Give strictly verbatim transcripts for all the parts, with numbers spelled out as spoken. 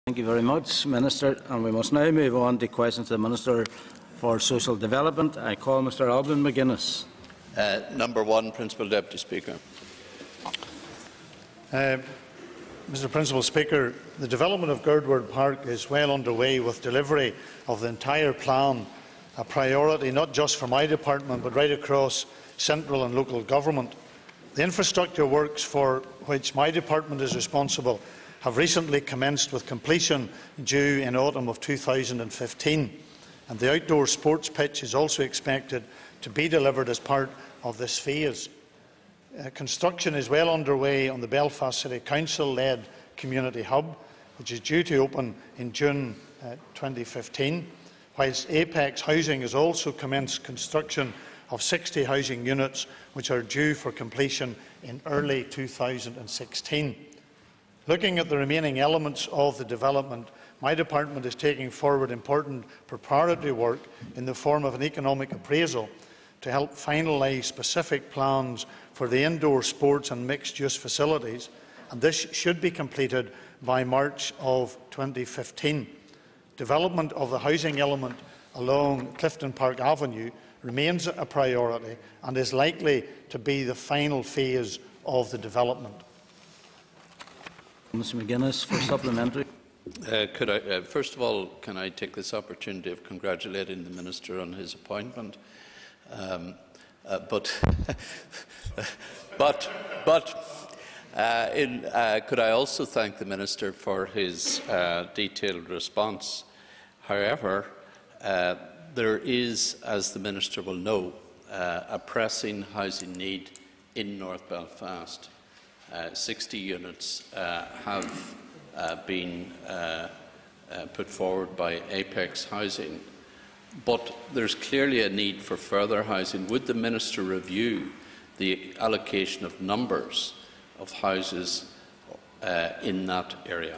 Thank you very much, Minister. And we must now move on to questions to the Minister for Social Development. I call Mr Alban McGuinness. Uh, number one, Principal Deputy Speaker. Uh, Mr Principal Speaker, the development of Girdwood Park is well underway, with delivery of the entire plan a priority not just for my department but right across central and local government. The infrastructure works for which my department is responsible have recently commenced, with completion due in autumn of two thousand fifteen, and the outdoor sports pitch is also expected to be delivered as part of this phase. Uh, construction is well underway on the Belfast City Council-led community hub, which is due to open in June uh, twenty fifteen, whilst Apex Housing has also commenced construction of sixty housing units, which are due for completion in early two thousand sixteen. Looking at the remaining elements of the development, my department is taking forward important preparatory work in the form of an economic appraisal to help finalise specific plans for the indoor sports and mixed-use facilities, and this should be completed by March of twenty fifteen. Development of the housing element along Clifton Park Avenue remains a priority and is likely to be the final phase of the development. Mr McGuinness for supplementary. Uh, could I, uh, first of all, can I take this opportunity of congratulating the Minister on his appointment? Um, uh, but, but, but uh, in, uh, could I also thank the Minister for his uh, detailed response? However, uh, there is, as the Minister will know, uh, a pressing housing need in North Belfast. Uh, sixty units uh, have uh, been uh, uh, put forward by Apex Housing, but there's clearly a need for further housing. Would the Minister review the allocation of numbers of houses uh, in that area?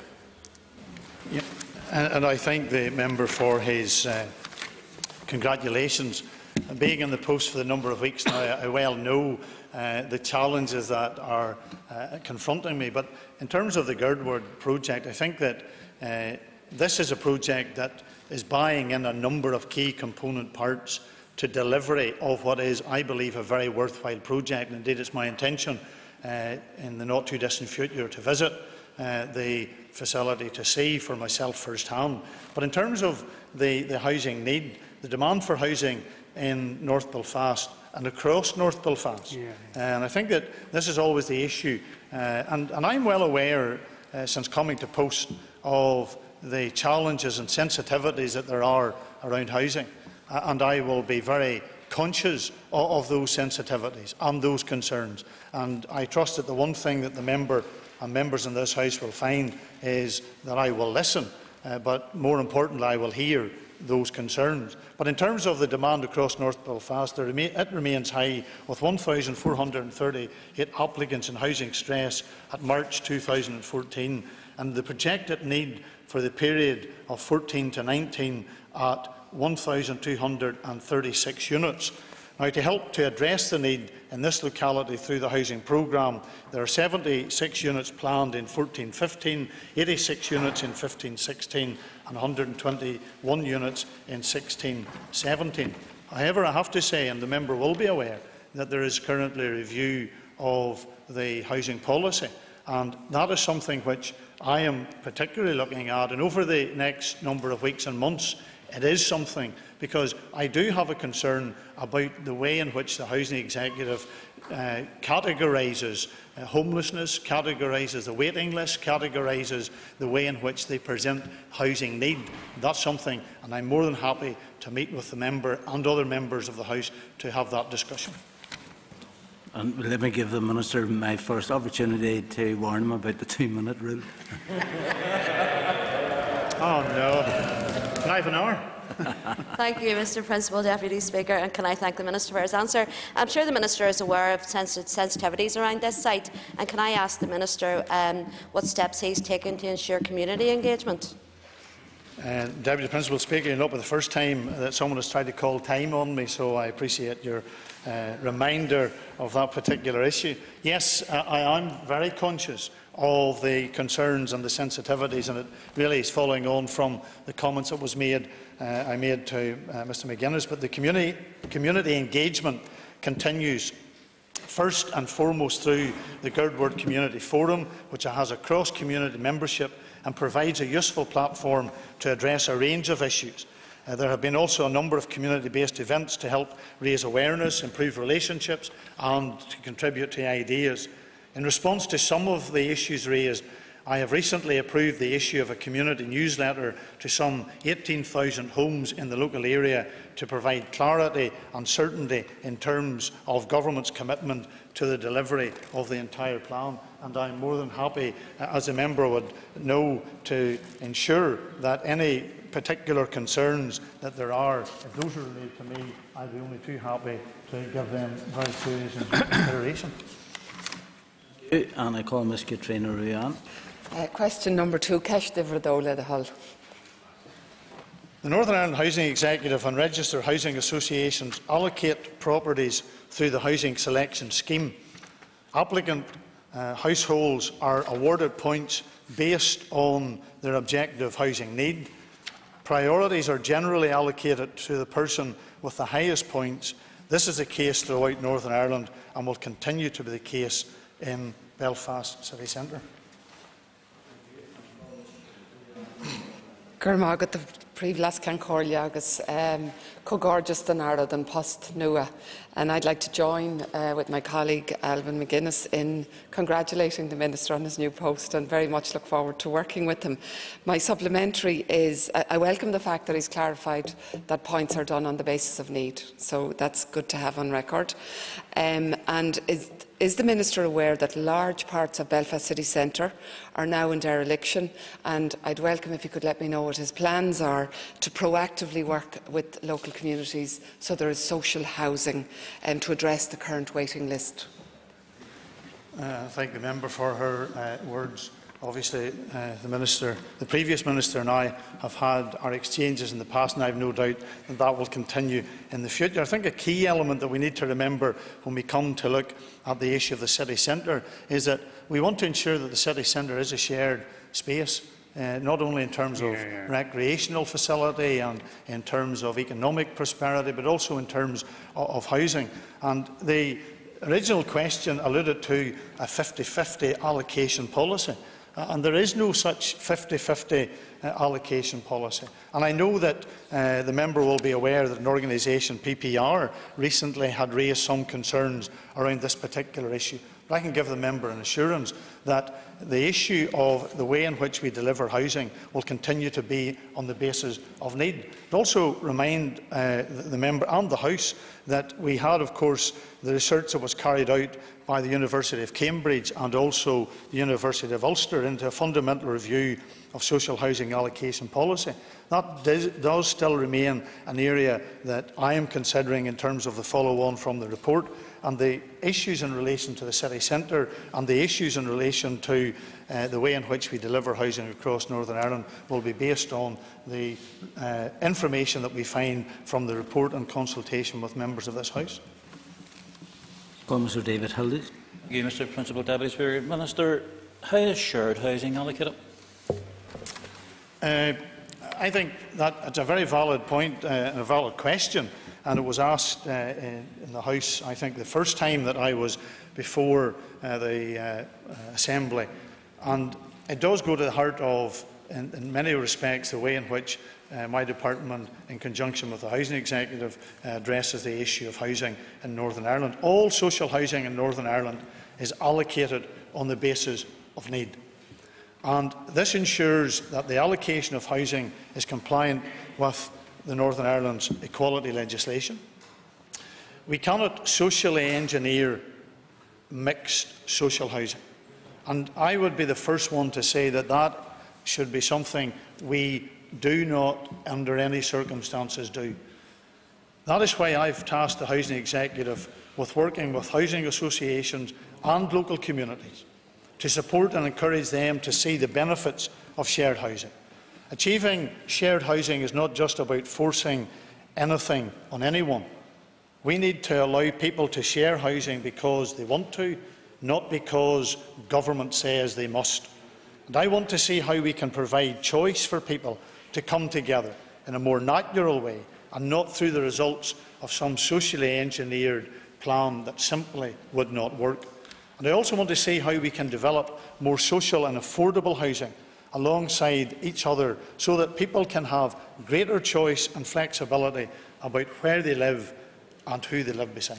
Yeah. And, and I thank the member for his uh, congratulations. Being in the post for the number of weeks now, I well know uh, the challenges that are uh, confronting me. But in terms of the Girdwood project, I think that uh, this is a project that is buying in a number of key component parts to delivery of what is, I believe, a very worthwhile project. Indeed, it's my intention uh, in the not too distant future to visit uh, the facility to see for myself firsthand. But in terms of the, the housing need, the demand for housing in North Belfast and across North Belfast. Yeah. And I think that this is always the issue. Uh, and, and I'm well aware, uh, since coming to post, of the challenges and sensitivities that there are around housing. Uh, and I will be very conscious of, of those sensitivities and those concerns. And I trust that the one thing that the member and members in this House will find is that I will listen, uh, but more importantly, I will hear those concerns. But in terms of the demand across North Belfast, it remains high, with one thousand four hundred thirty-eight applicants in housing stress at March two thousand fourteen, and the projected need for the period of fourteen to nineteen at one thousand two hundred thirty-six units. Now, to help to address the need in this locality through the housing programme, there are seventy-six units planned in fourteen fifteen, eighty-six units in fifteen sixteen and one hundred twenty-one units in sixteen seventeen. However, I have to say, and the member will be aware, that there is currently a review of the housing policy, and that is something which I am particularly looking at, and over the next number of weeks and months, it is something, because I do have a concern about the way in which the Housing Executive uh, categorises uh, homelessness, categorises the waiting list, categorises the way in which they present housing need. That's something, and I'm more than happy to meet with the member and other members of the House to have that discussion. And let me give the Minister my first opportunity to warn him about the two-minute rule. Oh no. Can I have an hour? Thank you, Mister Principal Deputy Speaker, and can I thank the Minister for his answer. I'm sure the Minister is aware of sensitivities around this site, and can I ask the Minister um, what steps he has taken to ensure community engagement? Uh, Deputy Principal Speaker, you're not the first time that someone has tried to call time on me, so I appreciate your uh, reminder of that particular issue. Yes, uh, I am very conscious of the concerns and the sensitivities, and it really is following on from the comments that was made, uh, I made to uh, Mr McGuinness. But the community, community engagement continues, first and foremost through the Girdwood Community Forum, which has a cross-community membership and provides a useful platform to address a range of issues. Uh, there have been also a number of community-based events to help raise awareness, improve relationships and to contribute to ideas. In response to some of the issues raised, I have recently approved the issue of a community newsletter to some eighteen thousand homes in the local area to provide clarity and certainty in terms of government's commitment to the delivery of the entire plan. And I am more than happy, uh, as a member would know, to ensure that any particular concerns that there are, if those are related to me, I'd be only too happy to give them very serious consideration. And I call Miz Katrina Ruan. Uh, question number two, Ceist Divredola the Hull. The Northern Ireland Housing Executive and registered housing associations allocate properties through the Housing Selection Scheme. Applicant uh, households are awarded points based on their objective housing need. Priorities are generally allocated to the person with the highest points. This is the case throughout Northern Ireland and will continue to be the case in Belfast city centre. Gurmagad the Privlas Cancorlia agus Cogorgeous den Arad and Post Nua. And I'd like to join uh, with my colleague Alban McGuinness in congratulating the Minister on his new post and very much look forward to working with him. My supplementary is, I, I welcome the fact that he's clarified that points are done on the basis of need. So that's good to have on record. Um, and is, Is the Minister aware that large parts of Belfast city centre are now in dereliction? And I'd welcome if he could let me know what his plans are to proactively work with local communities so there is social housing um, to address the current waiting list. Uh, I thank the member for her uh, words. Obviously, uh, the minister, the previous minister and I have had our exchanges in the past, and I have no doubt that that will continue in the future. I think a key element that we need to remember when we come to look at the issue of the city centre is that we want to ensure that the city centre is a shared space, uh, not only in terms of yeah, yeah. recreational facility and in terms of economic prosperity, but also in terms of, of housing. And the original question alluded to a fifty fifty allocation policy. Uh, and there is no such fifty fifty uh, allocation policy. And I know that uh, the member will be aware that an organisation, P P R, recently had raised some concerns around this particular issue. But I can give the member an assurance that the issue of the way in which we deliver housing will continue to be on the basis of need. I'd also remind uh, the member and the House that we had, of course, the research that was carried out by the University of Cambridge and also the University of Ulster into a fundamental review of social housing allocation policy. That does, does still remain an area that I am considering in terms of the follow-on from the report, and the issues in relation to the city centre and the issues in relation to uh, the way in which we deliver housing across Northern Ireland will be based on the uh, information that we find from the report and consultation with members of this House. Call Mister David Hildy. Thank you, Mister Principal Deputy Speaker. Minister, how is shared housing allocated? Uh, I think that it's a very valid point uh, and a valid question, and it was asked uh, in, in the House, I think, the first time that I was before uh, the uh, Assembly. And it does go to the heart of, in, in many respects, the way in which uh, my department, in conjunction with the Housing Executive, uh, addresses the issue of housing in Northern Ireland. All social housing in Northern Ireland is allocated on the basis of need. And this ensures that the allocation of housing is compliant with the Northern Ireland's equality legislation. We cannot socially engineer mixed social housing. And I would be the first one to say that that should be something we do not, under any circumstances, do. That is why I have tasked the Housing Executive with working with housing associations and local communities to support and encourage them to see the benefits of shared housing. Achieving shared housing is not just about forcing anything on anyone. We need to allow people to share housing because they want to, not because government says they must. And I want to see how we can provide choice for people to come together in a more natural way and not through the results of some socially engineered plan that simply would not work. And I also want to see how we can develop more social and affordable housing alongside each other so that people can have greater choice and flexibility about where they live and who they live beside.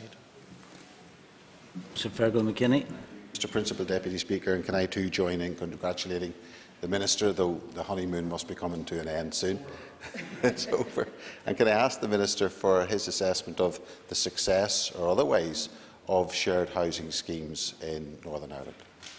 Mister Fergal McKinney. Mister Principal Deputy Speaker, and can I too join in congratulating the Minister, though the honeymoon must be coming to an end soon. It's over. And can I ask the Minister for his assessment of the success or otherwise of shared housing schemes in Northern Ireland?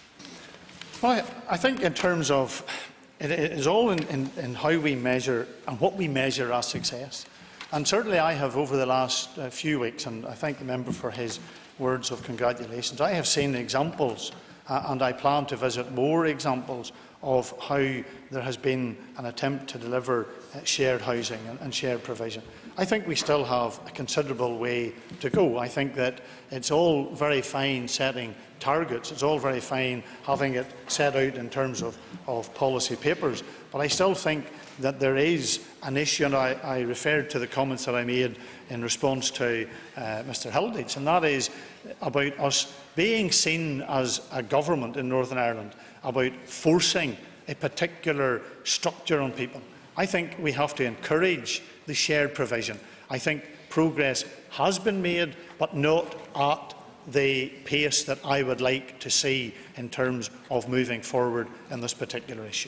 Well, I think in terms of it is all in, in, in how we measure and what we measure as success. And certainly I have, over the last uh, few weeks, and I thank the member for his words of congratulations, I have seen examples, uh, and I plan to visit more examples of how there has been an attempt to deliver uh, shared housing and, and shared provision. I think we still have a considerable way to go. I think that it's all very fine setting targets, it's all very fine having it set out in terms of, of policy papers, but I still think that there is an issue, and I, I referred to the comments that I made in response to uh, Mister Hilditch, and that is about us being seen as a government in Northern Ireland, about forcing a particular structure on people. I think we have to encourage the shared provision. I think progress has been made, but not at the pace that I would like to see in terms of moving forward in this particular issue.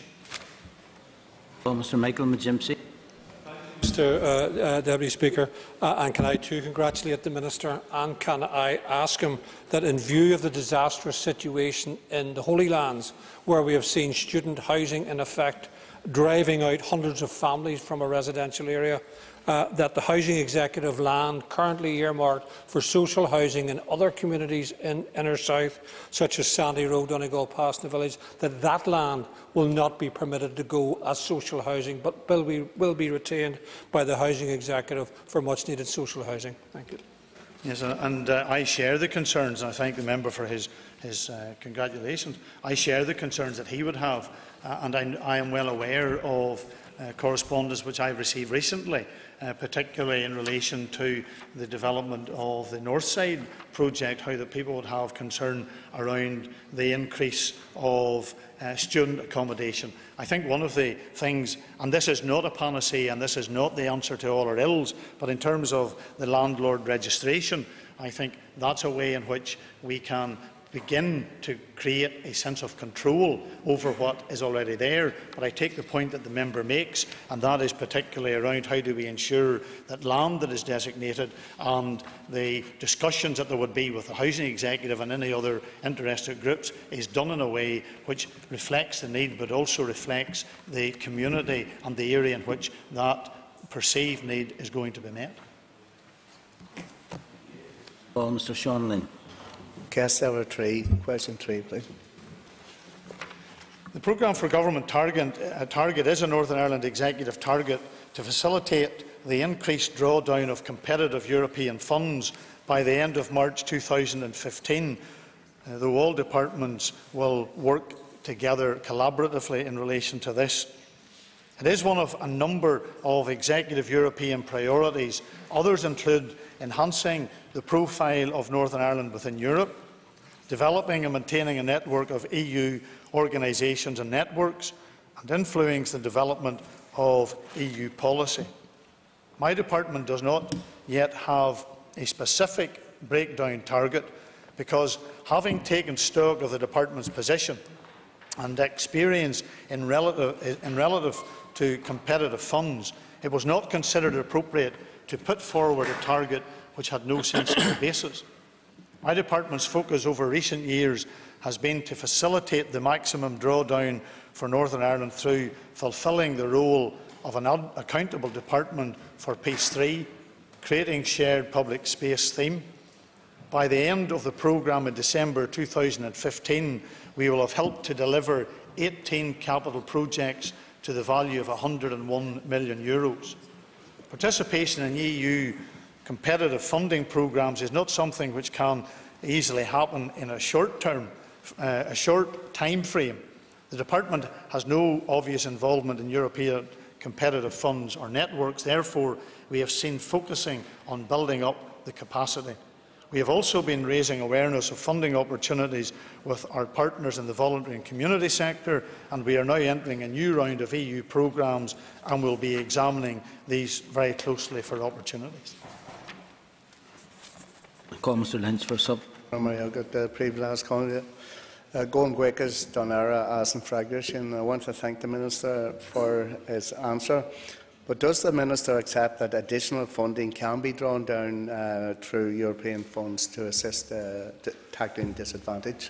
Well, Mister Michael McGimpsey. Mister Uh, uh, Deputy Speaker, uh, and can I too congratulate the Minister, and can I ask him that, in view of the disastrous situation in the Holy Lands, where we have seen student housing in effect driving out hundreds of families from a residential area, uh, that the Housing Executive land currently earmarked for social housing in other communities in Inner South, such as Sandy Road, Donegal, past the village, that that land will not be permitted to go as social housing, but will be, will be retained by the Housing Executive for much-needed social housing. Thank you. Yes, and uh, I share the concerns, and I thank the member for his, his uh, congratulations. I share the concerns that he would have, uh, and I, I am well aware of uh, correspondence which I have received recently, uh, particularly in relation to the development of the North Side project, how the people would have concern around the increase of uh, student accommodation. I think one of the things, and this is not a panacea and this is not the answer to all our ills, but in terms of the landlord registration, I think that's a way in which we can begin to create a sense of control over what is already there. But I take the point that the member makes, and that is particularly around how do we ensure that land that is designated and the discussions that there would be with the Housing Executive and any other interested groups is done in a way which reflects the need, but also reflects the community and the area in which that perceived need is going to be met. Well, Mister Sean Lynn. Cast number three, question three, please. The Programme for Government target, uh, target is a Northern Ireland Executive target to facilitate the increased drawdown of competitive European funds by the end of March two thousand fifteen, uh, though all departments will work together collaboratively in relation to this. It is one of a number of executive European priorities. Others include enhancing the profile of Northern Ireland within Europe, developing and maintaining a network of E U organisations and networks, and influencing the development of E U policy. My department does not yet have a specific breakdown target because, having taken stock of the department's position and experience in relative, in relative to competitive funds, it was not considered appropriate to put forward a target which had no sensible basis. My department's focus over recent years has been to facilitate the maximum drawdown for Northern Ireland through fulfilling the role of an accountable department for Piece three, creating shared public space theme. By the end of the programme in December two thousand fifteen, we will have helped to deliver eighteen capital projects to the value of one hundred and one million euros. Participation in E U competitive funding programmes is not something which can easily happen in a short term, uh, a short time frame. The Department has no obvious involvement in European competitive funds or networks. Therefore, we have seen focusing on building up the capacity. We have also been raising awareness of funding opportunities with our partners in the voluntary and community sector, and we are now entering a new round of E U programmes and will be examining these very closely for opportunities. I call Mr Lynch for sub. I've got the previous comment. Going Gwekas Donara as and Fragrish, and I want to thank the Minister for his answer. But does the Minister accept that additional funding can be drawn down uh, through European funds to assist uh, tackling disadvantage?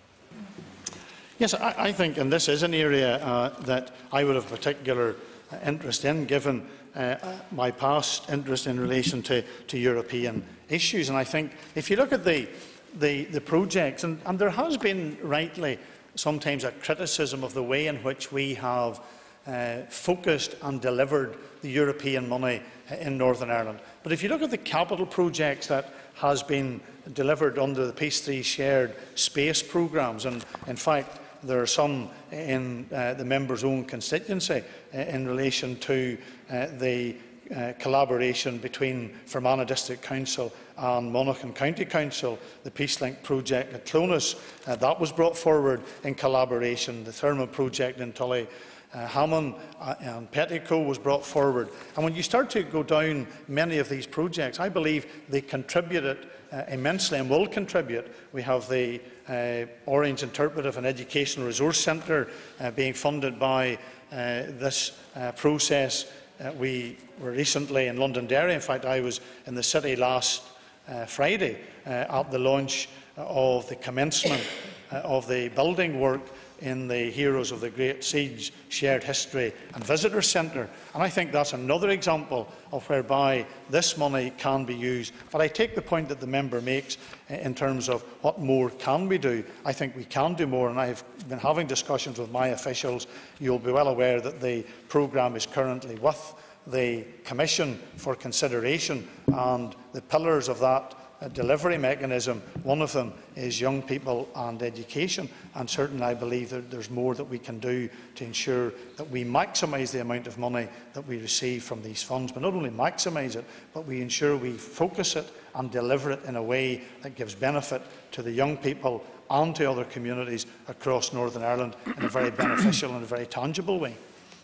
Yes, I, I think, and this is an area uh, that I would have particular uh, interest in, given uh, my past interest in relation to, to European issues. And I think if you look at the, the, the projects, and, and there has been rightly sometimes a criticism of the way in which we have Uh, focused and delivered the European money in Northern Ireland. But if you look at the capital projects that has been delivered under the Peace three shared space programmes, and in fact there are some in uh, the member's own constituency uh, in relation to uh, the uh, collaboration between Fermanagh District Council and Monaghan County Council, the PeaceLink project at Clones, uh, that was brought forward in collaboration. The Thurman project in Tully, Uh, Hammond uh, and Petticoat was brought forward. And when you start to go down many of these projects, I believe they contributed uh, immensely and will contribute. We have the uh, Orange Interpretive and Educational Resource Centre uh, being funded by uh, this uh, process. Uh, we were recently in Londonderry. In fact, I was in the city last uh, Friday uh, at the launch of the commencement uh, of the building work in the Heroes of the Great Siege Shared History and Visitor Centre. And I think that's another example of whereby this money can be used. But I take the point that the member makes in terms of what more can we do. I think we can do more, and I have been having discussions with my officials. You'll be well aware that the programme is currently with the Commission for consideration, and the pillars of that a delivery mechanism, one of them is young people and education, and certainly I believe that there's more that we can do to ensure that we maximise the amount of money that we receive from these funds, but not only maximise it, but we ensure we focus it and deliver it in a way that gives benefit to the young people and to other communities across Northern Ireland in a very beneficial and a very tangible way.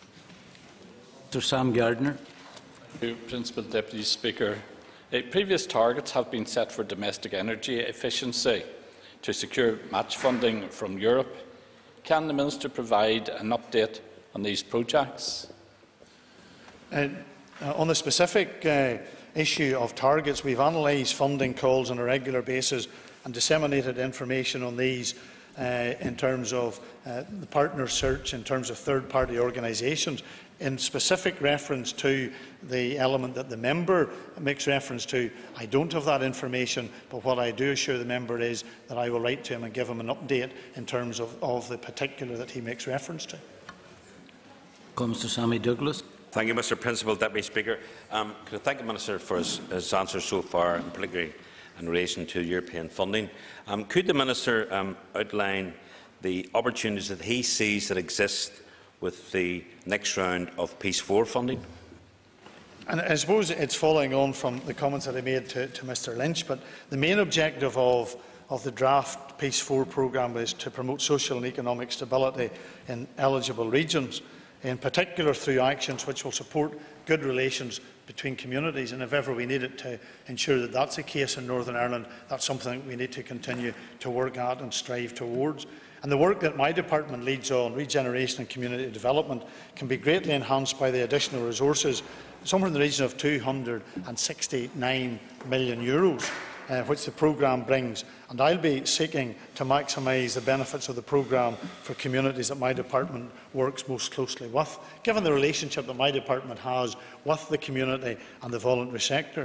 Sir Sam Gardner. Thank you, Principal Deputy Speaker. Uh, previous targets have been set for domestic energy efficiency to secure match funding from Europe. Can the Minister provide an update on these projects? Uh, uh, on the specific uh, issue of targets, we have analysed funding calls on a regular basis and disseminated information on these uh, in terms of uh, the partner search, in terms of third-party organisations. In specific reference to the element that the member makes reference to, I don't have that information, but what I do assure the member is that I will write to him and give him an update in terms of, of the particular that he makes reference to. Call Mr Sammy Douglas. Thank you, Mr Principal Deputy Speaker. Um, can I thank the Minister for his, his answers so far, and particularly in relation to European funding. Um, could the Minister um, outline the opportunities that he sees that exist with the next round of Peace four funding? And I suppose it's following on from the comments that I made to, to Mr Lynch, but the main objective of, of the draft Peace four programme is to promote social and economic stability in eligible regions, in particular through actions which will support good relations between communities. And if ever we need it to ensure that that's the case in Northern Ireland, that's something we need to continue to work at and strive towards. And the work that my department leads on, regeneration and community development, can be greatly enhanced by the additional resources, somewhere in the region of two hundred and sixty-nine million euros, uh, which the programme brings. And I'll be seeking to maximise the benefits of the programme for communities that my department works most closely with, given the relationship that my department has with the community and the voluntary sector.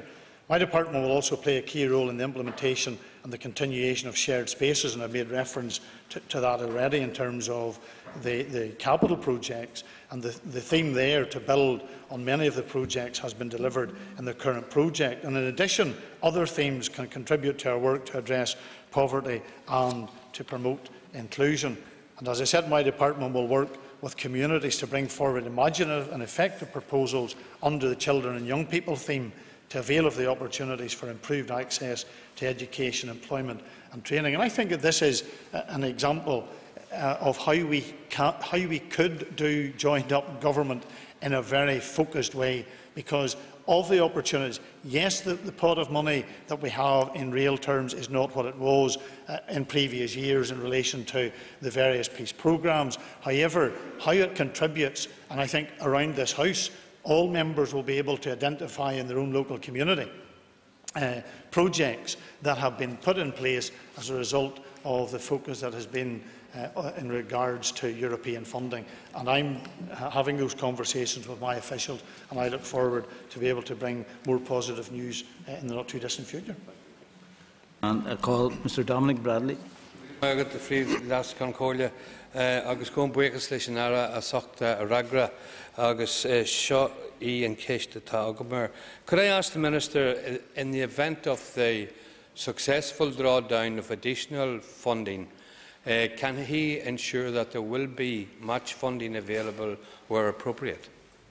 My department will also play a key role in the implementation and the continuation of shared spaces, and I have made reference to, to that already in terms of the, the capital projects, and the, the theme there to build on many of the projects has been delivered in the current project. And in addition, other themes can contribute to our work to address poverty and to promote inclusion. And as I said, my department will work with communities to bring forward imaginative and effective proposals under the Children and Young People theme to avail of the opportunities for improved access to education, employment and training. And I think that this is an example uh, of how we, can, how we could do joined-up government in a very focused way, because of the opportunities. Yes, the, the pot of money that we have in real terms is not what it was uh, in previous years in relation to the various peace programmes. However, how it contributes, and I think around this House, all members will be able to identify in their own local community uh, projects that have been put in place as a result of the focus that has been uh, in regards to European funding. And I'm uh, having those conversations with my officials, and I look forward to be able to bring more positive news uh, in the not too distant future. And I call Mr Dominic Bradley. Agus the free last Concordia, agus go buchas leis an ara a sochta a ragra agus seo í an ceiste tá agam. Could I ask the Minister, in the event of the successful drawdown of additional funding, uh, can he ensure that there will be much funding available where appropriate?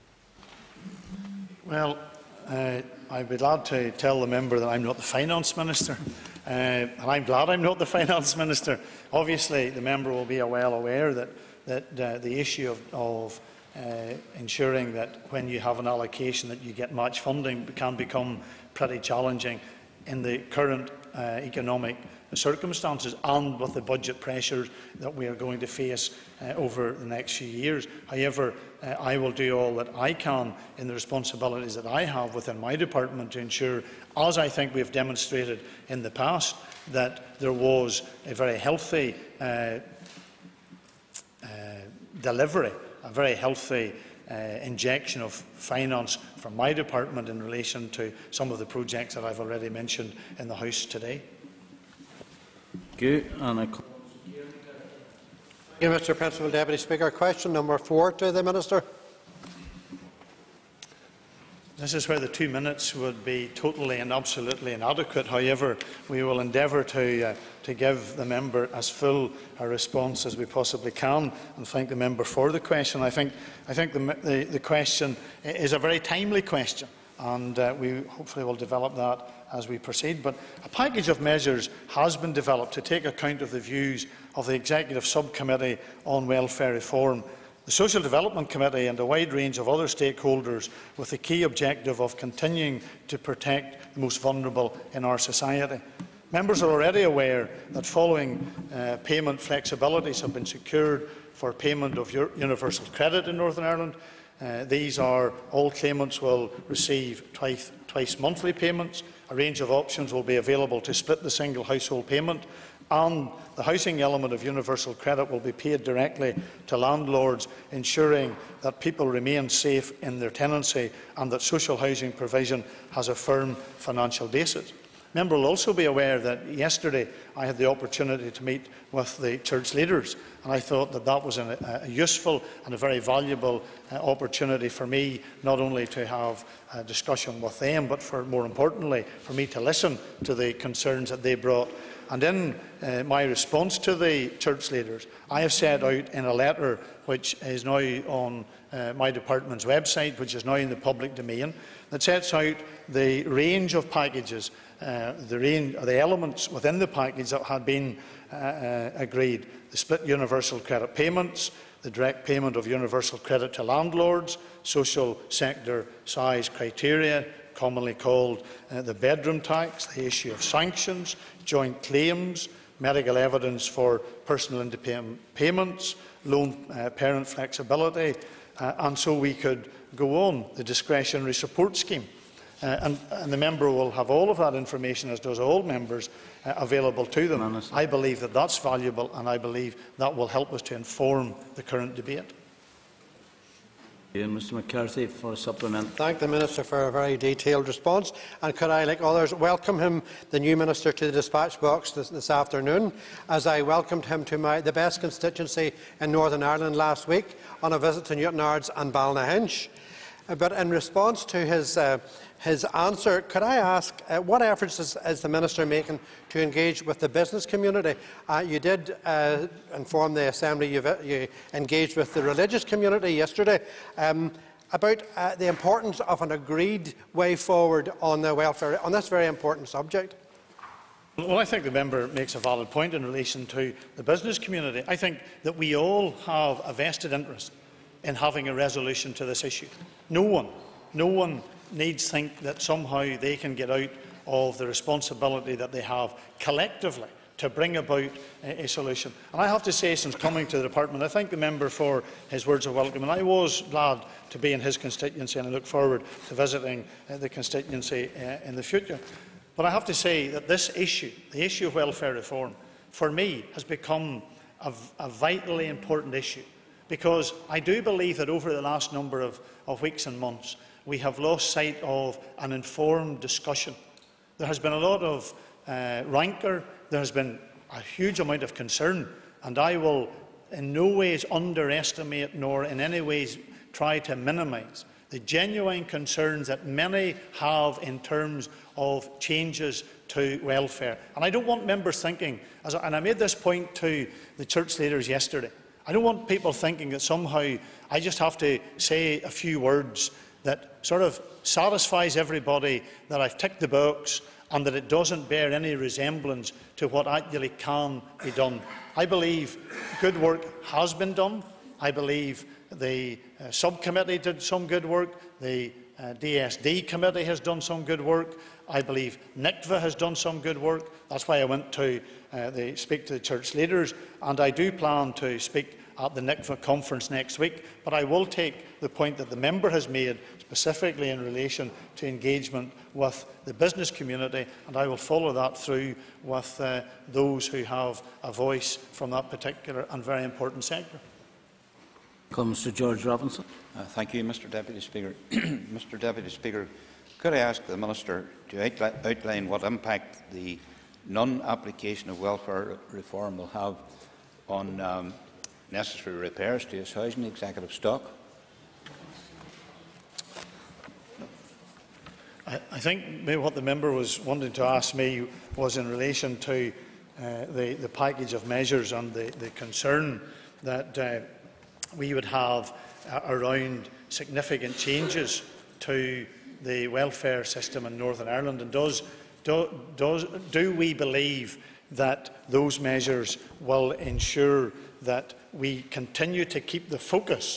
Well, uh, I'd be glad to tell the member that I'm not the Finance Minister. Uh, and I'm glad I'm not the Finance Minister. Obviously, the member will be well aware that, that uh, the issue of, of uh, ensuring that when you have an allocation that you get match funding can become pretty challenging in the current uh, economic circumstances and with the budget pressures that we are going to face uh, over the next few years. However, uh, I will do all that I can in the responsibilities that I have within my department to ensure, as I think we have demonstrated in the past, that there was a very healthy uh, uh, delivery, a very healthy uh, injection of finance from my department in relation to some of the projects that I have already mentioned in the House today. Thank you. And I call Thank you, Mr Principal Deputy Speaker. Question number four to the Minister. This is where the two minutes would be totally and absolutely inadequate. However, we will endeavour to, uh, to give the member as full a response as we possibly can, and thank the member for the question. I think, I think the, the, the question is a very timely question, and uh, we hopefully will develop that as we proceed. But a package of measures has been developed to take account of the views of the Executive Subcommittee on Welfare Reform, the Social Development Committee and a wide range of other stakeholders, with the key objective of continuing to protect the most vulnerable in our society. Members are already aware that following uh, payment flexibilities have been secured for payment of universal credit in Northern Ireland. Uh, these are all claimants will receive twice, twice monthly payments. A range of options will be available to split the single household payment, and the housing element of universal credit will be paid directly to landlords, ensuring that people remain safe in their tenancy and that social housing provision has a firm financial basis. Member will also be aware that yesterday I had the opportunity to meet with the church leaders, and I thought that that was a, a useful and a very valuable uh, opportunity for me, not only to have a discussion with them, but for, more importantly, for me to listen to the concerns that they brought. And in uh, my response to the church leaders, I have set out in a letter which is now on uh, my department's website, which is now in the public domain, that sets out the range of packages, uh, the, range, the elements within the package that had been uh, uh, agreed. The split universal credit payments, the direct payment of universal credit to landlords, social sector size criteria, commonly called uh, the bedroom tax, the issue of sanctions, joint claims, medical evidence for personal independent payments, lone uh, parent flexibility, uh, and so we could go on, the discretionary support scheme. Uh, and, and the member will have all of that information, as does all members, uh, available to them. Minister. I believe that that's valuable, and I believe that will help us to inform the current debate. And Mr McCarthy for a supplement. Thank the Minister for a very detailed response. And could I, like others, welcome him, the new Minister, to the dispatch box this, this afternoon, as I welcomed him to my, the best constituency in Northern Ireland last week on a visit to Newtownards and Ballynahinch. But in response to his, uh, his answer, could I ask uh, what efforts is, is the Minister making to engage with the business community? Uh, you did uh, inform the Assembly you've, you engaged with the religious community yesterday um, about uh, the importance of an agreed way forward on the welfare on this very important subject. Well, I think the member makes a valid point in relation to the business community. I think that we all have a vested interest in having a resolution to this issue. No one, no one needs to think that somehow they can get out of the responsibility that they have collectively to bring about a, a solution. And I have to say, since coming to the department, I thank the member for his words of welcome, and I was glad to be in his constituency, and I look forward to visiting uh, the constituency uh, in the future. But I have to say that this issue, the issue of welfare reform, for me has become a, a vitally important issue, because I do believe that over the last number of, of weeks and months we have lost sight of an informed discussion. There has been a lot of uh, rancour, there has been a huge amount of concern, and I will in no ways underestimate nor in any ways try to minimise the genuine concerns that many have in terms of changes to welfare. And I don't want members thinking, as I, and I made this point to the church leaders yesterday, I don't want people thinking that somehow I just have to say a few words that sort of satisfies everybody that I've ticked the box and that it doesn't bear any resemblance to what actually can be done. I believe good work has been done. I believe the uh, subcommittee did some good work. The uh, D S D committee has done some good work. I believe N I C V A has done some good work. That's why I went to uh, the, speak to the church leaders, and I do plan to speak at the N I C V A conference next week. But I will take the point that the member has made, specifically in relation to engagement with the business community, and I will follow that through with uh, those who have a voice from that particular and very important sector. Comes to George Robinson. Uh, thank you, Mr Deputy Speaker. Mr Deputy Speaker, could I ask the Minister to outli outline what impact the non-application of welfare reform will have on um, necessary repairs to his housing executive stock? I, I think maybe what the member was wanting to ask me was in relation to uh, the, the package of measures and the, the concern that uh, we would have uh, around significant changes to the welfare system in Northern Ireland, and does, do, does, do we believe that those measures will ensure that we continue to keep the focus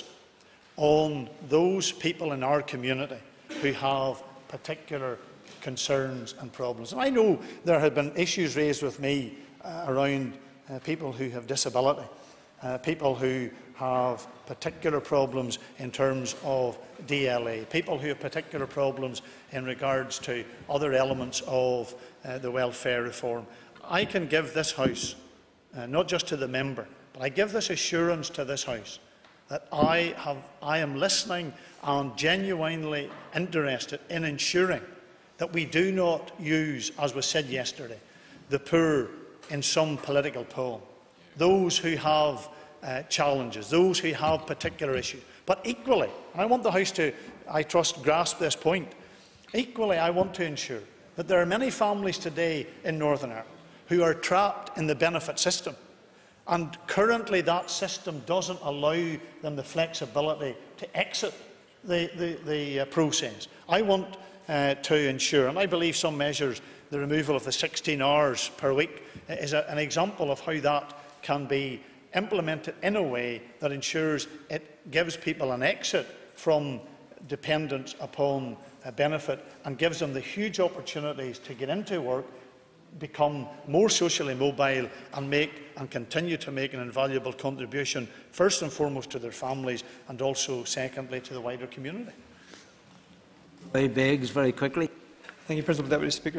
on those people in our community who have particular concerns and problems? And I know there have been issues raised with me uh, around uh, people who have disability, uh, people who have particular problems in terms of D L A, people who have particular problems in regards to other elements of uh, the welfare reform. I can give this House, uh, not just to the member, but I give this assurance to this House that I, have, I am listening and genuinely interested in ensuring that we do not use, as was said yesterday, the poor in some political poem, those who have uh, challenges, those who have particular issues. But equally, and I want the House to, I trust, grasp this point, equally I want to ensure that there are many families today in Northern Ireland who are trapped in the benefit system, and currently that system doesn't allow them the flexibility to exit the, the, the uh, process. I want uh, to ensure, and I believe some measures, the removal of the sixteen hours per week is a, an example of how that can be implemented in a way that ensures it gives people an exit from dependence upon a benefit and gives them the huge opportunities to get into work, become more socially mobile and make and continue to make an invaluable contribution, first and foremost to their families and also, secondly, to the wider community. Ray Beggs, very quickly. Thank you, Principal Deputy Speaker.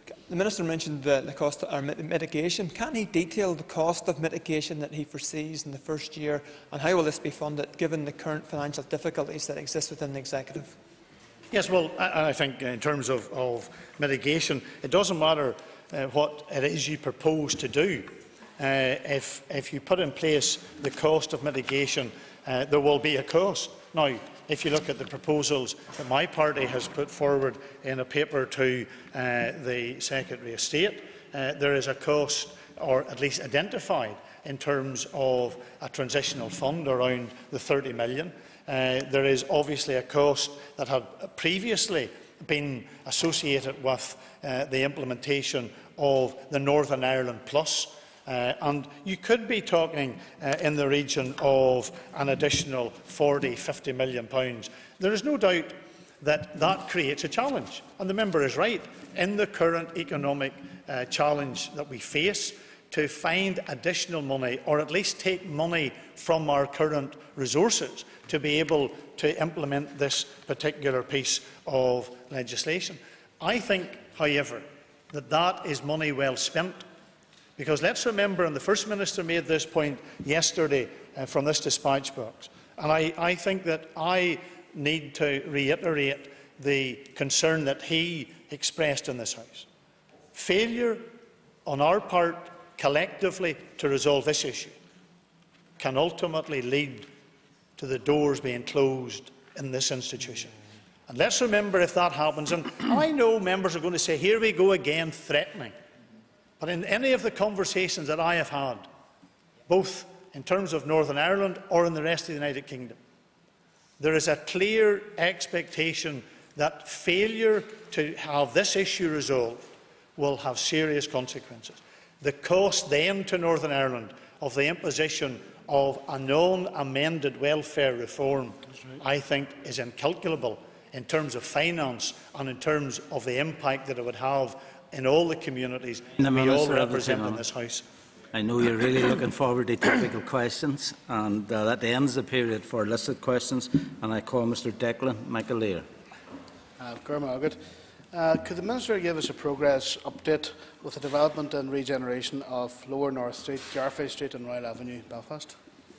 The Minister mentioned the, the cost of mit mitigation. Can he detail the cost of mitigation that he foresees in the first year, and how will this be funded, given the current financial difficulties that exist within the Executive? Yes, well, I, I think in terms of, of mitigation, it doesn't matter uh, what it is you propose to do. Uh, if, if you put in place the cost of mitigation, uh, there will be a cost. Now, if you look at the proposals that my party has put forward in a paper to uh, the Secretary of State, uh, there is a cost, or at least identified, in terms of a transitional fund around the thirty million. Uh, there is obviously a cost that had previously been associated with uh, the implementation of the Northern Ireland Plus. Uh, and you could be talking uh, in the region of an additional forty, fifty million pounds. There is no doubt that that creates a challenge. And the member is right. In the current economic uh, challenge that we face, to find additional money, or at least take money from our current resources to be able to implement this particular piece of legislation. I think, however, that that is money well spent. Because let's remember, and the First Minister made this point yesterday uh, from this dispatch box, and I, I think that I need to reiterate the concern that he expressed in this House. Failure on our part collectively to resolve this issue can ultimately lead to the doors being closed in this institution. And let's remember, if that happens, and I know members are going to say, here we go again, threatening. But in any of the conversations that I have had, both in terms of Northern Ireland or in the rest of the United Kingdom, there is a clear expectation that failure to have this issue resolved will have serious consequences. The cost then to Northern Ireland of the imposition of a non-amended welfare reform, right, I think, is incalculable in terms of finance and in terms of the impact that it would have in all the communities that we all represent in this House. I know you're really looking forward to topical questions, and uh, that ends the period for listed questions. And I call Mr Declan McAleer. Uh, uh, could the Minister give us a progress update with the development and regeneration of Lower North Street, Garfield Street and Royal Avenue, Belfast?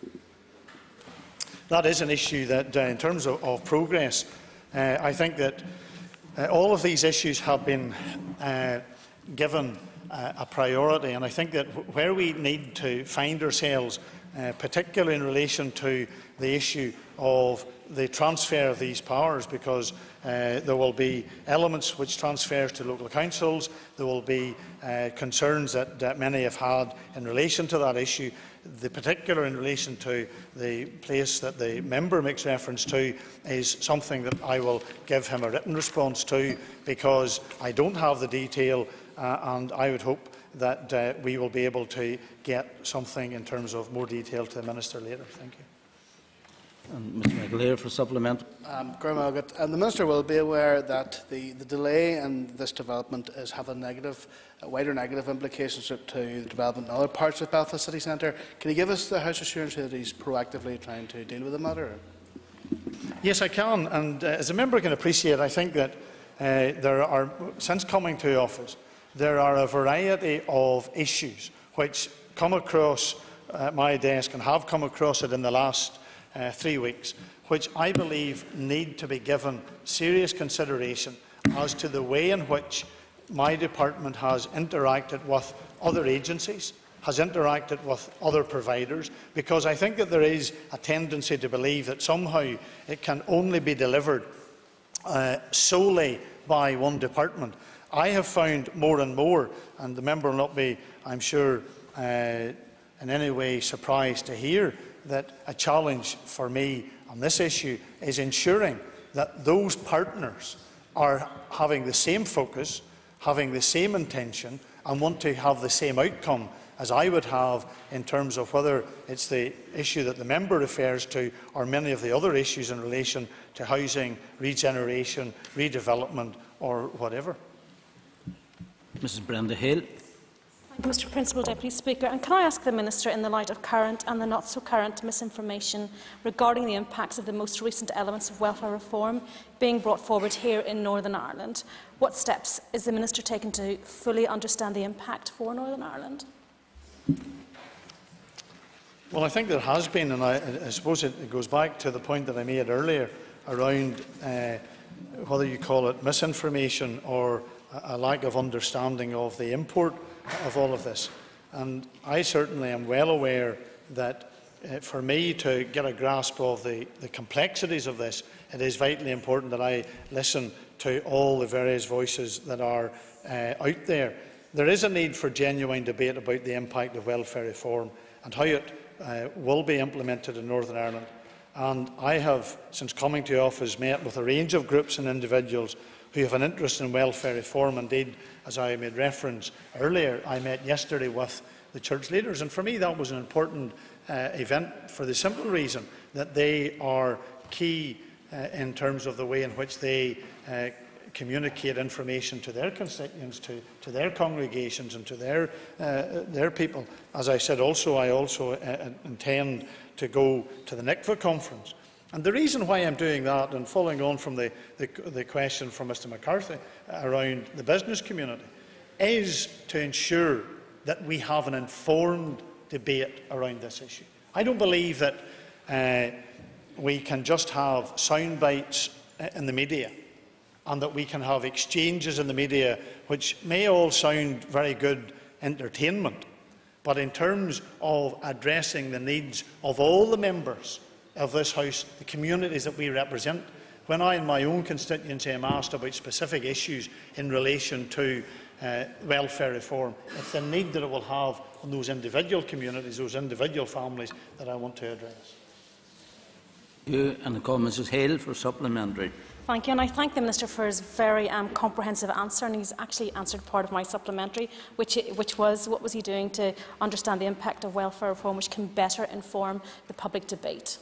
That is an issue that, uh, in terms of, of progress, uh, I think that Uh, all of these issues have been uh, given uh, a priority, and I think that where we need to find ourselves, uh, particularly in relation to the issue of the transfer of these powers, because uh, there will be elements which transfer to local councils, there will be uh, concerns that, that many have had in relation to that issue. The particular in relation to the place that the member makes reference to is something that I will give him a written response to, because I don't have the detail, uh, and I would hope that uh, we will be able to get something in terms of more detail to the Minister later. Thank you. And Mister McAleer for supplement. Um, and the Minister will be aware that the, the delay in this development is having negative, uh, wider negative implications to the development in other parts of Belfast City Centre. Can you give us the House assurance that he's proactively trying to deal with the matter? Yes, I can. And uh, as a member can appreciate, I think that uh, there are, since coming to office, there are a variety of issues which come across uh, my desk and have come across it in the last Uh, three weeks, which I believe need to be given serious consideration as to the way in which my department has interacted with other agencies, has interacted with other providers, because I think that there is a tendency to believe that somehow it can only be delivered uh, solely by one department. I have found more and more, and the member will not be, I'm sure, uh, in any way surprised to hear, that a challenge for me on this issue is ensuring that those partners are having the same focus, having the same intention, and want to have the same outcome as I would have in terms of whether it's the issue that the member refers to or many of the other issues in relation to housing, regeneration, redevelopment or whatever. Missus Brenda Hale. Mister Principal Deputy Speaker, and can I ask the Minister, in the light of current and the not-so-current misinformation regarding the impacts of the most recent elements of welfare reform being brought forward here in Northern Ireland, what steps is the Minister taking to fully understand the impact for Northern Ireland? Well, I think there has been, and I, I suppose it, it goes back to the point that I made earlier around uh, whether you call it misinformation or a, a lack of understanding of the import of all of this. And I certainly am well aware that uh, for me to get a grasp of the, the complexities of this, it is vitally important that I listen to all the various voices that are uh, out there. There is a need for genuine debate about the impact of welfare reform and how it uh, will be implemented in Northern Ireland. And I have, since coming to office, met with a range of groups and individuals who have an interest in welfare reform. Indeed, as I made reference earlier, I met yesterday with the church leaders, and for me that was an important uh, event for the simple reason that they are key uh, in terms of the way in which they uh, communicate information to their constituents, to, to their congregations and to their, uh, their people. As I said also, I also uh, intend to go to the N I C F A conference. And the reason why I'm doing that, and following on from the, the, the question from Mr McCarthy around the business community, is to ensure that we have an informed debate around this issue. I don't believe that uh, we can just have sound bites in the media and that we can have exchanges in the media which may all sound very good entertainment, but in terms of addressing the needs of all the members of this House, the communities that we represent. When I in my own constituency am asked about specific issues in relation to uh, welfare reform, it's the need that it will have on those individual communities, those individual families, that I want to address. You and the call Mrs Hale for supplementary. Thank you, and I thank the Minister for his very um, comprehensive answer, and he's actually answered part of my supplementary, which, which was what was he doing to understand the impact of welfare reform, which can better inform the public debate.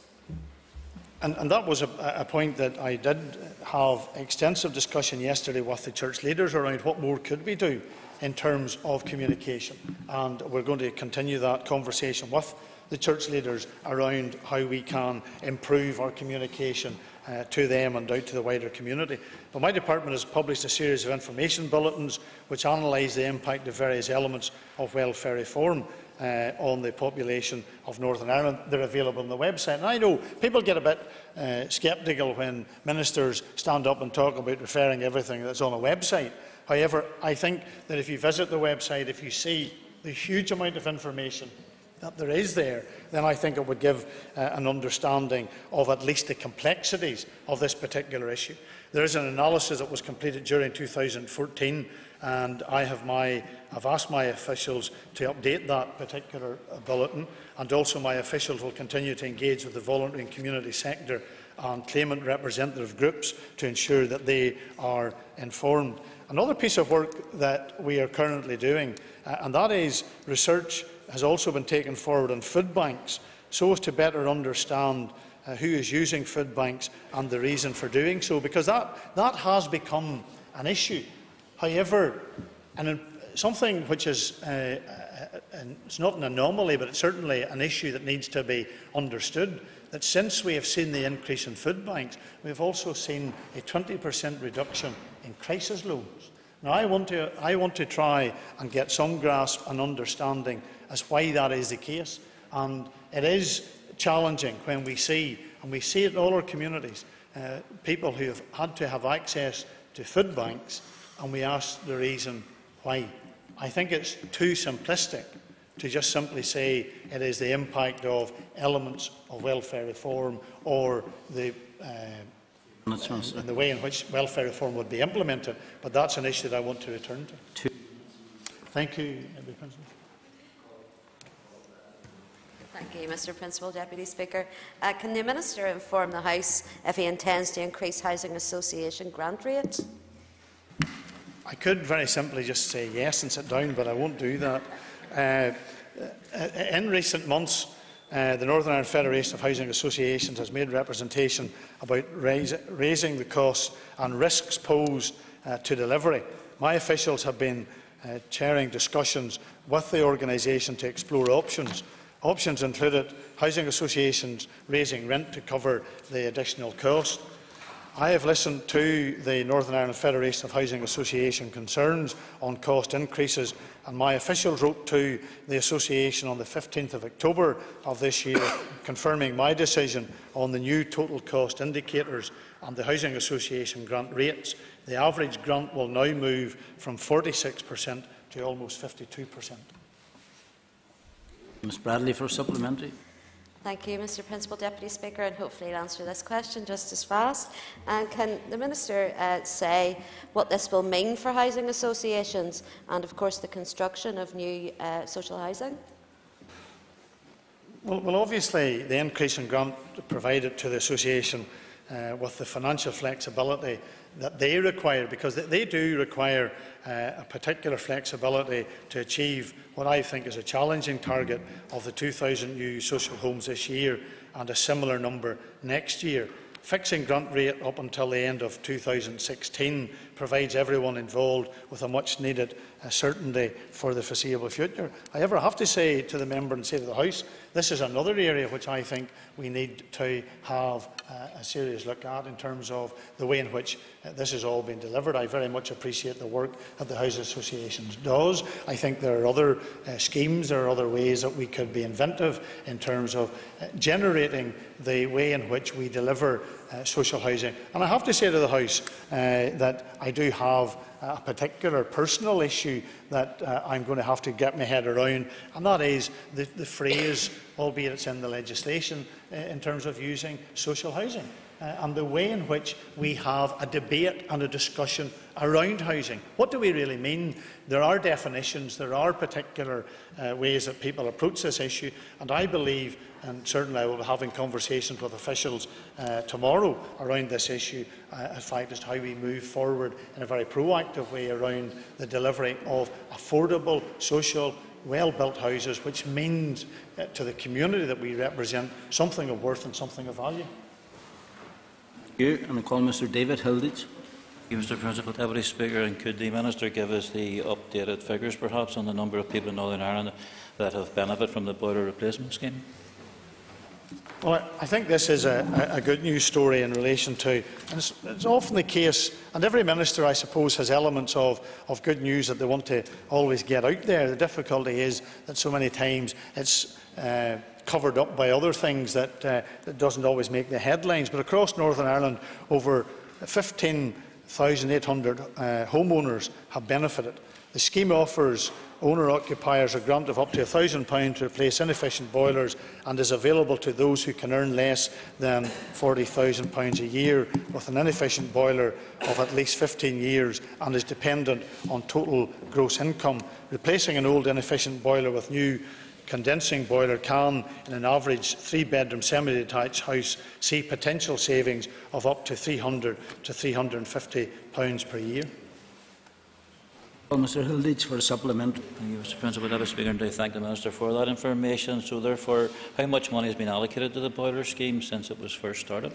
And, and that was a, a point that I did have extensive discussion yesterday with the church leaders around what more could we do in terms of communication. And we're going to continue that conversation with the church leaders around how we can improve our communication uh, to them and out to the wider community. But my department has published a series of information bulletins which analyse the impact of various elements of welfare reform Uh, on the population of Northern Ireland. They're available on the website. And I know people get a bit uh, sceptical when ministers stand up and talk about referring everything that's on a website. However, I think that if you visit the website, if you see the huge amount of information that there is there, then I think it would give uh, an understanding of at least the complexities of this particular issue. There is an analysis that was completed during two thousand fourteen, and I have my, I've asked my officials to update that particular bulletin, and also my officials will continue to engage with the voluntary and community sector and claimant representative groups to ensure that they are informed. Another piece of work that we are currently doing, uh, and that is research has also been taken forward on food banks, so as to better understand uh, who is using food banks and the reason for doing so, because that, that has become an issue. However, and in something which is uh, uh, it's not an anomaly, but it's certainly an issue that needs to be understood, that since we have seen the increase in food banks, we have also seen a twenty percent reduction in crisis loans. Now, I want, to, I want to try and get some grasp and understanding as why that is the case. And it is challenging when we see, and we see it in all our communities, uh, people who have had to have access to food banks, and we ask the reason why. I think it's too simplistic to just simply say it is the impact of elements of welfare reform or the, uh, and the way in which welfare reform would be implemented, but that's an issue that I want to return to. Thank you, Deputy Principal. Thank you, Mr Principal Deputy Speaker. Uh, can the Minister inform the House if he intends to increase Housing Association grant rate? I could very simply just say yes and sit down, but I won't do that. Uh, in recent months, uh, the Northern Ireland Federation of Housing Associations has made representation about raise, raising the costs and risks posed uh, to delivery. My officials have been uh, chairing discussions with the organisation to explore options. Options included housing associations raising rent to cover the additional cost. I have listened to the Northern Ireland Federation of Housing Association concerns on cost increases, and my officials wrote to the association on the fifteenth of October of this year confirming my decision on the new total cost indicators and the Housing Association grant rates. The average grant will now move from forty-six per cent to almost fifty-two per cent. Miz Bradley for a supplementary. Thank you, Mr Principal Deputy Speaker, and hopefully he'll answer this question just as fast. And can the Minister uh, say what this will mean for housing associations and, of course, the construction of new uh, social housing? Well, well, obviously, the increase in grant provided to the association uh, with the financial flexibility that they require, because they do require uh, a particular flexibility to achieve what I think is a challenging target of the two thousand new social homes this year and a similar number next year. Fixing grant rate up until the end of two thousand sixteen provides everyone involved with a much-needed uh, certainty for the foreseeable future. However, I have to say to the member and say to the House, this is another area which I think we need to have uh, a serious look at in terms of the way in which uh, this has all been delivered. I very much appreciate the work that the Housing Association does. I think there are other uh, schemes, there are other ways that we could be inventive in terms of uh, generating the way in which we deliver uh, social housing. And I have to say to the House uh, that I do have a particular personal issue that uh, I'm going to have to get my head around, and that is the, the phrase, albeit it's in the legislation, uh, in terms of using social housing, uh, and the way in which we have a debate and a discussion around housing. What do we really mean? There are definitions, there are particular uh, ways that people approach this issue, and I believe, and certainly I will be having conversations with officials uh, tomorrow around this issue, uh, in fact, as to how we move forward in a very proactive way around the delivery of affordable, social, well-built houses, which means uh, to the community that we represent something of worth and something of value. Thank you. And I call Mr David Hilditch. Thank you, Mr Principal Deputy Speaker. And could the Minister give us the updated figures, perhaps, on the number of people in Northern Ireland that have benefited from the boiler replacement scheme? Well, I think this is a, a good news story in relation to, and it's, it's often the case, and every minister, I suppose, has elements of, of good news that they want to always get out there. The difficulty is that so many times it's uh, covered up by other things that, uh, that doesn't always make the headlines. But across Northern Ireland, over fifteen thousand eight hundred uh, homeowners have benefited. The scheme offers owner-occupiers a grant of up to one thousand pounds to replace inefficient boilers and is available to those who can earn less than forty thousand pounds a year with an inefficient boiler of at least fifteen years and is dependent on total gross income. Replacing an old inefficient boiler with new condensing boiler can, in an average three-bedroom semi-detached house, see potential savings of up to three hundred to three hundred and fifty pounds per year. Mr Hilditch for a supplement. Thank you, Mr Principal Deputy Speaker, and I thank the Minister for that information. So therefore, how much money has been allocated to the boiler scheme since it was first started?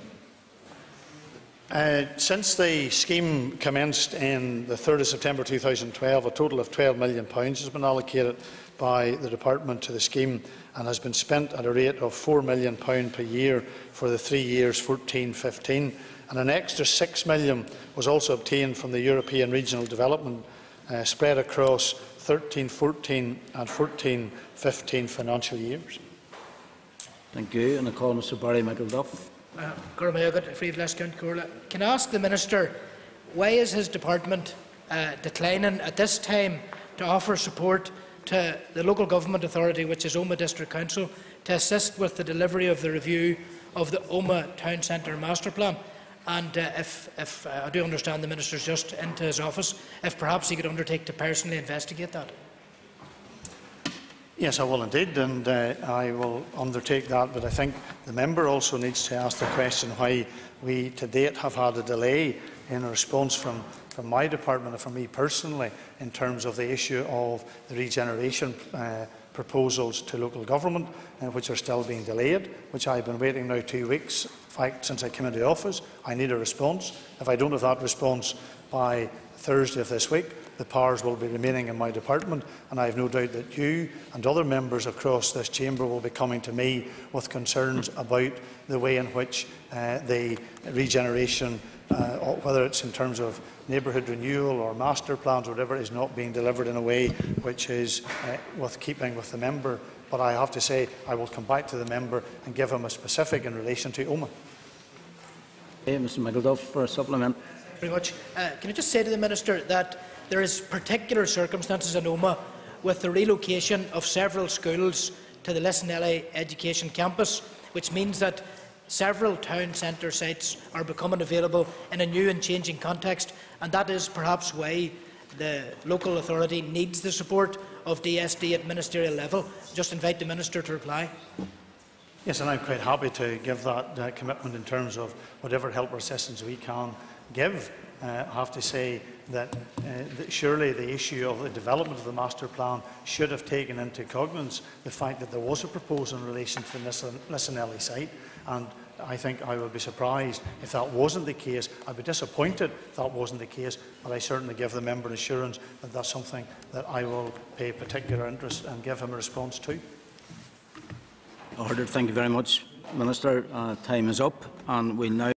Uh, since the scheme commenced in the third of September two thousand twelve, a total of twelve million pounds has been allocated by the Department to the scheme and has been spent at a rate of four million pounds per year for the three years fourteen fifteen, and an extra six million pounds was also obtained from the European Regional Development Uh, spread across thirteen fourteen and fourteen fifteen financial years. Thank you. And I call Mr Barry McElduff. Can I ask the Minister, why is his department uh, declining at this time to offer support to the local government authority, which is Omagh District Council, to assist with the delivery of the review of the Omagh Town Centre Master Plan? And uh, if, if uh, I do understand the Minister is just into his office, if perhaps he could undertake to personally investigate that. Yes, I will indeed, and uh, I will undertake that. But I think the member also needs to ask the question why we to date have had a delay in a response from, from my department and from me personally in terms of the issue of the regeneration uh, proposals to local government, uh, which are still being delayed, which I've been waiting now two weeks fact, since I came into office, I need a response. If I don't have that response by Thursday of this week, the powers will be remaining in my department, and I have no doubt that you and other members across this chamber will be coming to me with concerns about the way in which uh, the regeneration, uh, whether it's in terms of neighbourhood renewal or master plans or whatever, is not being delivered in a way which is uh, with keeping with the member. But I have to say I will come back to the member and give him a specific in relation to Omagh. Okay, Mr McElduff for a supplement. Very much. Uh, can I just say to the Minister that there is particular circumstances in Omagh with the relocation of several schools to the Lissanelli Education Campus, which means that several town centre sites are becoming available in a new and changing context, and that is perhaps why the local authority needs the support of D S D at ministerial level. Just invite the Minister to reply. Yes, and I'm quite happy to give that uh, commitment in terms of whatever help or assistance we can give. Uh, I have to say that, uh, that surely the issue of the development of the master plan should have taken into cognizance the fact that there was a proposal in relation to the Lissanelli site, and I think I would be surprised if that wasn't the case. I'd be disappointed if that wasn't the case, but I certainly give the member assurance that that's something that I will pay particular interest and give him a response to. Ordered. Thank you very much, Minister. Uh, time is up, and we'll now